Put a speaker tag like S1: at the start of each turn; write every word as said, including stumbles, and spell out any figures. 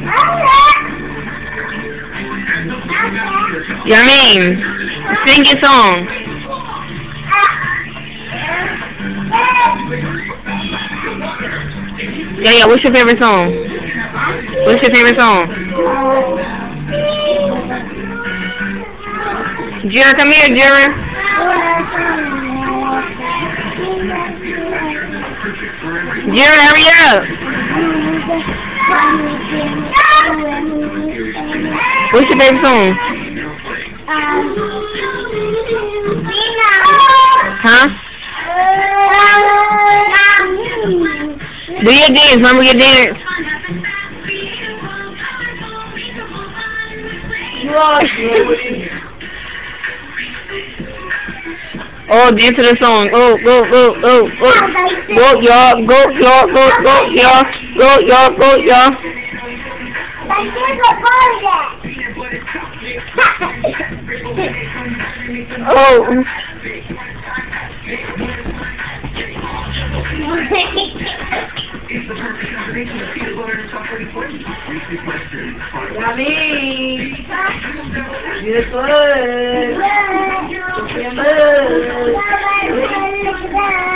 S1: Yeah, I mean, sing your song. Yeah, yeah, what's your favorite song? What's your favorite song? Jared, come here, Jared. Jared, hurry up. What's your favorite song? Huh? Do your dance, mama, your dance. Oh, dance to the song. Oh, go, go, go, go. Go, y'all. Go, y'all. Go, go, y'all. Go, y'all. Go, y'all. Oh.
S2: Yummy! Beautiful! Beautiful!